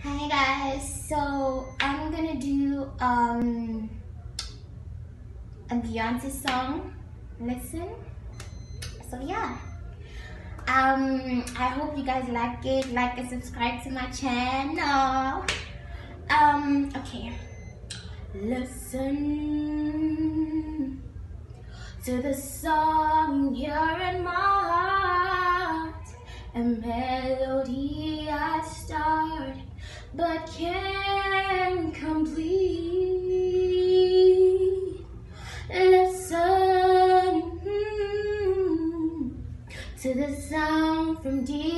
Hi guys, so I'm gonna do a Beyonce song. Listen. So yeah. I hope you guys like it. Like and subscribe to my channel. Okay. Listen to the song here in my heart, a melody I start but can't complete. Listen to the sound from deep